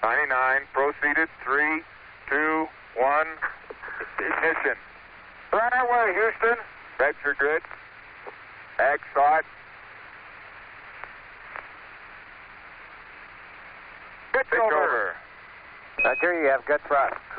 99, proceeded, 3, 2, 1, ignition. Right away, Houston. Vector grid. Ag thought. Pitch over. Roger, you have good thrust.